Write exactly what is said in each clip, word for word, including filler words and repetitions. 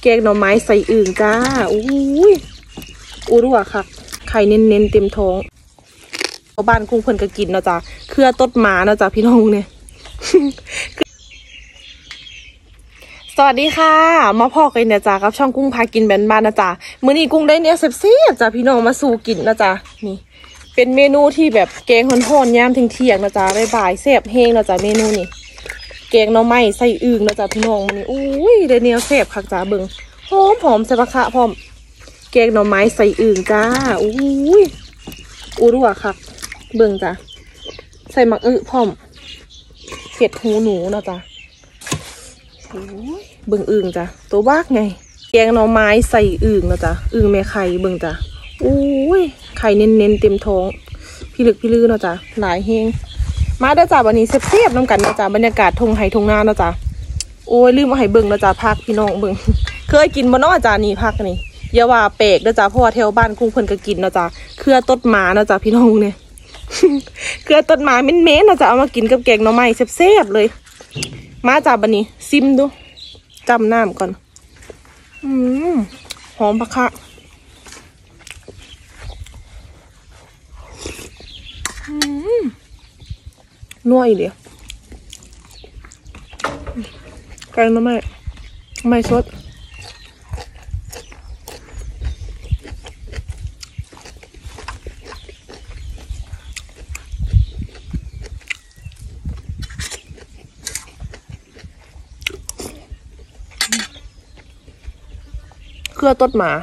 แกงหน่อไม้ใส่อึ่งจ้าอุ้ยอู้รู้ว่าค่ะไข่เน้นๆเต็มท้องบ้านกุ้งเพิ่นก็กินนะจ๊ะเครือต้นหมานะจ๊ะพี่น้องเนี่ยสวัสดีค่ะมาพ่อกันนะจ๊ะกับช่องกุ้งพากินแบนบ้านนะจ๊ะมื้อนี้กุ้งได้เนี่ยเสียบๆจ้ะพี่น้องมาสู่กินนะจ๊ะนี่เป็นเมนูที่แบบแกงห่อนๆยามเที่ยงๆนะจ๊ะบ่ายๆแซ่บเฮงนะจ๊ะเมนูนี้แกงหน่อไม้ใส่อึ่งนะจ๊ะพี่น้องมันนี่อุ้ยได้เนี่ยแซ่บคักจ้ะเบิ่งหอมหอมใส่ปลาคะพร้อมแกงหน่อไม้ใส่อึ่งจ้าอุ้ยอู้รู้ว่าค่ะเบิ่งจ้ะใส่หมักอึพร้อมเห็ดหูหนูนะจ๊ะโอ้ยเบิ่งอึ่งจ้ะตัวบ้ากไงแกงหน่อไม้ใส่อึ่งนะจ๊ะอึ่งแม่ไข่เบิ่งจ้ะโอ้ยไข่เน้นๆเต็มท้องพี่ลึกพี่ลือนะจ๊ะหลายเฮงมาเด้อจ้ะวันนี้เสียบๆน้ำกันนะจ๊ะบรรยากาศทงไห่ทงนานะจ๊ะโอ้ยลืมมาให้เบิ่งนะจ๊ะพักพี่น้องเบิ่งเคยกินบ่เนาะจ้ะนี่พักนี่อย่าว่าแปลกนะจ๊ะเพราะว่าแถวบ้านกุ้งเพิ่นก็กินนะจ๊ะเครือต้นหมานะจ๊ะพี่น้องเนี่ยเครือต้นหมาเม้นๆนะจ๊ะเอามากินกับแกงหน่อไม้แซ่บๆเลยมาจ้ะบัดนี้ซิมดูจำน้ำก่อนอืมหอมปะคะอืมนัวอีกเดียวแกงหน่อไม้ไม่สดเครือต้นหมา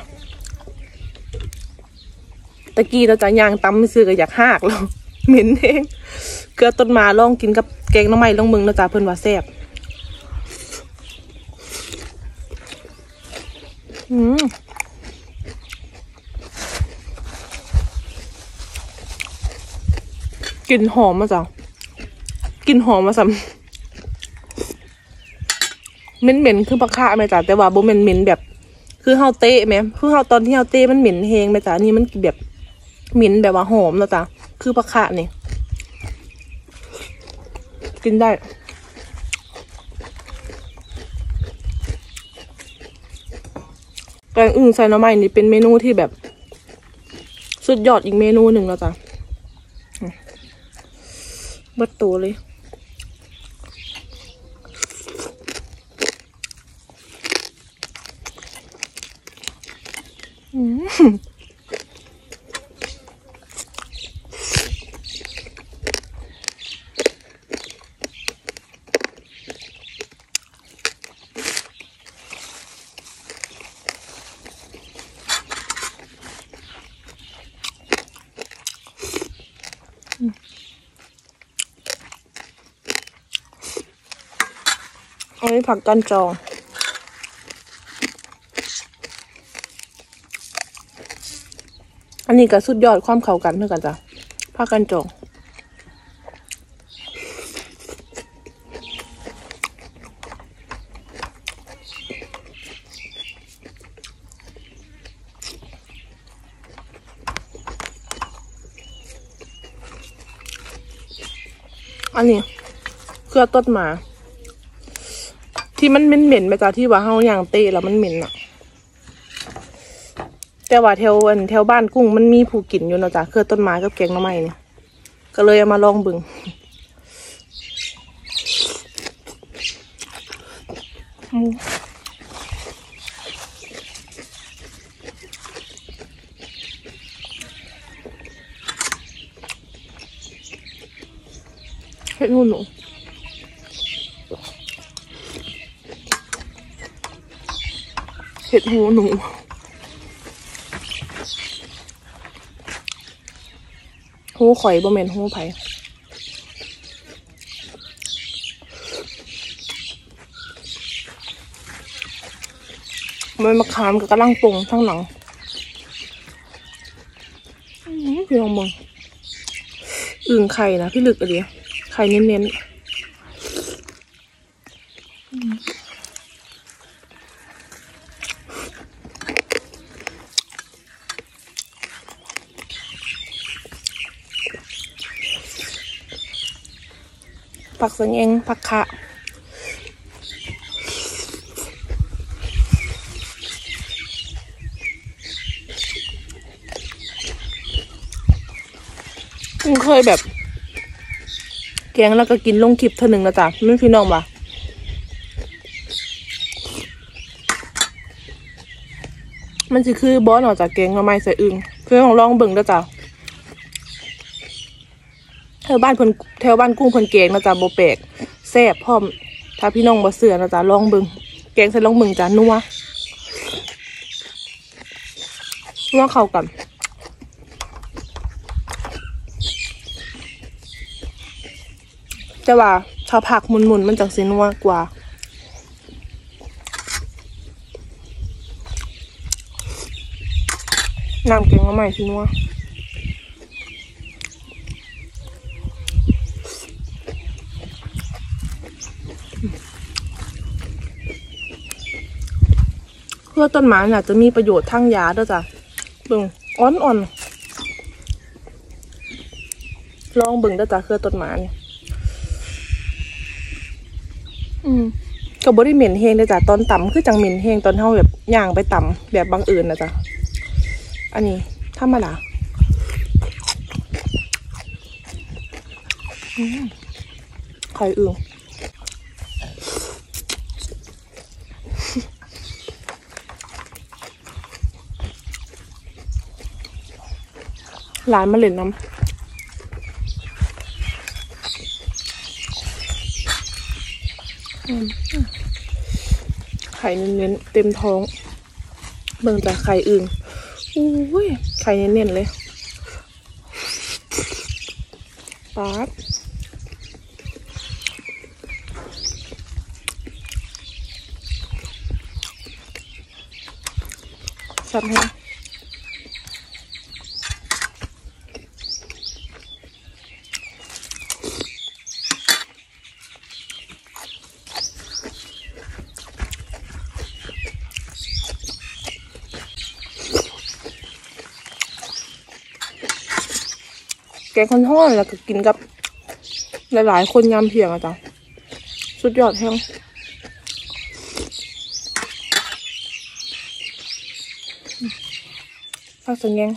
ตะกี้เราจะย่างตำไม่ซื้อก็อยากหักแล้วเหม็นเองเครือต้นหมาลองกินกับแกงหน่อไม้ลองมึงนะจ๊ะเพิ่นว่าแซ่บอืมกลิ่นหอมมาจ้ะกลิ่นหอมมาซ้ำเหม็นเหม็นคือปลาคะไหมจ๊ะแต่ว่าโบเหม็นเหม็นแบบคือเฮาเตะไหมคือเฮาตอนที่เฮาเตะมันเหม็นเฮงไหมจ๊ะนี่มันแบบเหม็นแบบว่าหอมนะจ๊ะคือปลาคะนี่กินได้แกงอึ่งใส่หน่อไม้นี่เป็นเมนูที่แบบสุดยอดอีกเมนูหนึ่งแล้วจ้ะเบิดตัวเลยอืมอันนี้ผักกันจองอันนี้ก็สุดยอดความเข้ากันเท่ากันจ้ะผักกันจองอันนี้เครือต้นหมาที่มันเหม็นๆไปจ้ะที่ว่าเฮาย่างเตะแล้วมันเหม็นอะแต่ว่าแถวแถวบ้านกุ้งมันมีผู้กินอยู่นะจ๊ะเครือต้นไม้กับแกงหน่อไม้เนี่ยก็เลยเอามาลองบึงเห็ดหูหนูเห็ดหูหนูหูข่อยบ่แม่นหูไผมันมะขามกับกระลังปงทั้งหลังพี่ลองมองอึ่งไข่นะพี่ลึกอะไรไข่เน้นๆผักสังเองผักคะมันเคยแบบแกงแล้วก็กินลงคลิปเท่านึงนะจ๊ะไม่พี่น้องบ่ะมันสิคือบอสออกจากแกงมาไม่ใส่อึ่งเพื่อนของลองเบิ่งนะจ๊ะแถวบ้านเพิ่นแถวบ้านกุ้งเพิ่นแกงนะจ๊ะโบแปลกแซ่บพร้อมถ้าพี่น้องบ่เสือนะจ๊ะลองเบิ่งแกงใส่ลองเบิ่งจ้ะนัวนัวเข้ากันแต่ว่าถ้าผักหมุนๆมันจังสินัวกว่าน้ำแกงมาใหม่สินัวเพื่อต้นไม้น่ะจะมีประโยชน์ทั้งยาด้วยจ้ะเบิ่งอ่อนๆลองเบิ่งด้วยจ้ะเครือต้นไม้เนี่ยอืมก็บ่ได้เหม็นแห้งเลยจ้ะตอนต่ำคือจังเหม็นแห้งตอนเฮาแบบย่างไปต่ำแบบบางอื่นนะจ้ะอันนี้ธรรมดาไข่อึ่งหลานมาเล่นน้ำไข่เน้นๆเต็มท้องเบิ่งแต่ไข่อึ่งอุ้ยไข่เน้นๆเลยป๊าดสับให้แกงข้นทอดแล้วก็กินกับหลายๆคนยำเพียงอะจ้ะสุดยอดแห้งฟักสังแงง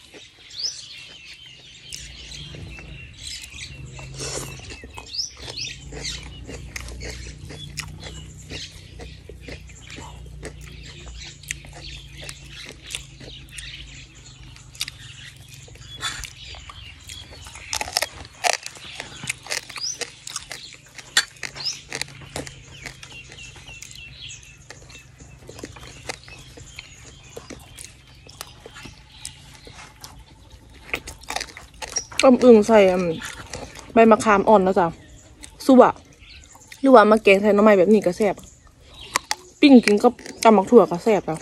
ต้มอึ่งใส่ใบมะขามอ่อนนะจ๊ะซุปอะหรือว่ามาแกงใส่หน่อไม้แบบนี้ก็แซ่บปิ้งกินก็ตำหมักถั่วก็แซ่บอะ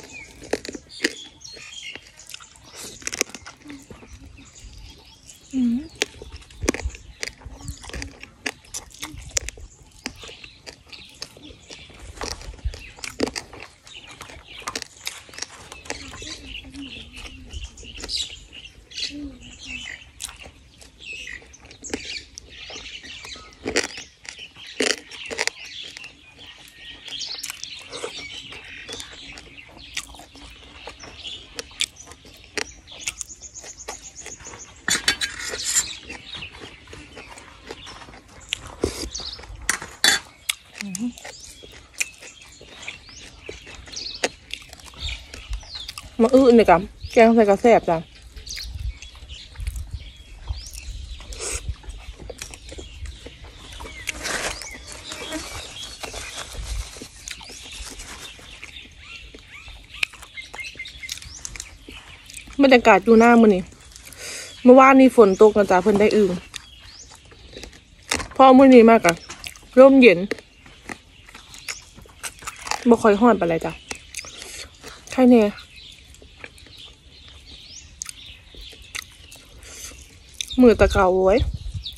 มาอื้อเนี่ยกับแกงใส่กระแซบจ้ะบรรยากาศอยู่หน้ามือนี่เมื่อวานนี้ฝนตกนะจ๊ะเพิ่นได้อึ่งพอมื้อนี้มากอะร่มเย็นบ่ค่อยฮ้อนปานใดจ้ะใช่แน่มือตะเกาไว้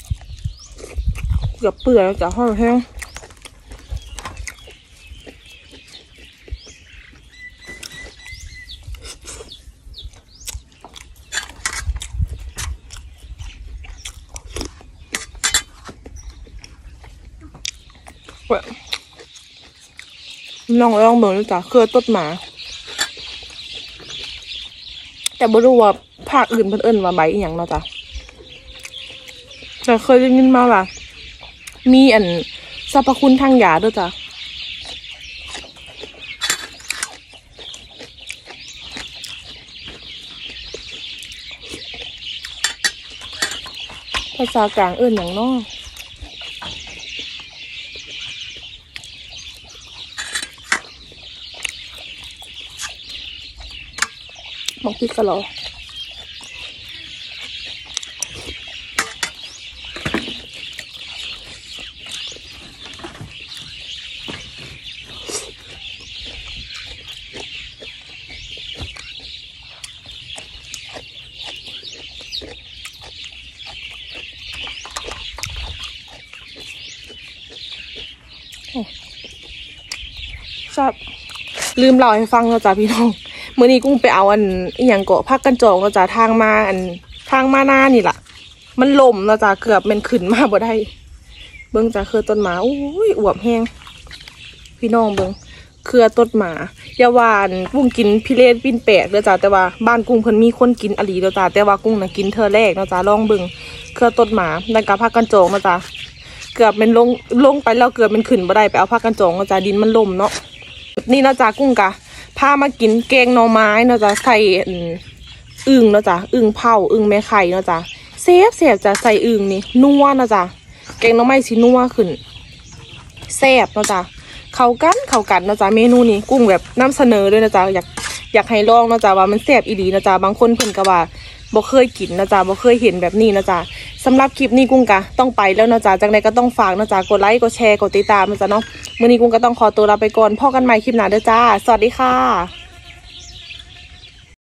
เกือบเปื่อยแล้วจ้ะฮ้อนแห้งน้องลองเบิ่งดูจ้ะเครือต้นหมาแต่บ่รู้ว่าภาคอื่นเพิ่นเอิ้นว่าใบอีหยังเนาะจ้ะแต่เคยได้ยินมาว่ามีอันสรรพคุณทางยาด้วยจ้ะภาษากลางเอื่นอย่างน้อบอกพี่กะหรอชอบลืมเล่าให้ฟังแล้วจ้ะพี่น้องเมื่อนี้กุ้งไปเอาอันอหย่างเกาะพักกันจองแล้วจ้ะทางมาอันทางมาหน้านี่แหละมันล่มแล้วจ้ะเกือบมันขึ้นมาบ่ได้เบิ้งจ้ะคือต้นหมาอุ้ยอวบแห้งพี่น้องเบิ้งเครือต้นหมาอย่าหวานกุ้งกินพิเรนปิ้นแปลกเด้อจ้ะแต่ว่าบ้านกุ้งเพิ่นมีคนกินอลีเด้อจ้ะแต่ว่ากุ้งน่ะกินเธอแรกเนาะจ้ะลองเบิ้งเครือต้นหมาแล้วก็พักกันจองเนาะจ้ะเกือบมันลงลงไปแล้วเกือบมันขึ้นบ่ได้ไปเอาพักกันจองเนาะจ้ะดินมันล่มเนาะนี่เนาะจ้ะกุ้งกะพามากินแกงหน่อไม้เนาะจ้ะใส่อึ่งเนาะจ้ะอึ่งเผาอึ่งแม่ไข่เนาะจ้ะเซฟเซฟจะใส่อึ่งนี่นัวเนาะจ้ะแกงหน่อไม้สินัวขึ้นแซ่บเนาะจ้ะเข้ากันเข้ากันเนาะจ้ะเมนูนี้กุ้งแบบนำเสนอด้วยนะจ้ะอยากอยากให้ลองเนาะจ้ะว่ามันแซ่บอีหลีเนาะจ้ะบางคนเพิ่นก็ว่าบ่เคยกินนะจ๊ะบ่เคยเห็นแบบนี้นะจ๊ะสำหรับคลิปนี้กุ้งกะต้องไปแล้วนะจ๊ะจากนั้นก็ต้องฝากนะจ๊ะกดไลค์กดแชร์กดติดตามนะจ๊ะเนาะมื้อนี้กุ้งก็ต้องขอตัวลาไปก่อนพบกันใหม่คลิปหน้าเด้อจ้าสวัสดีค่ะ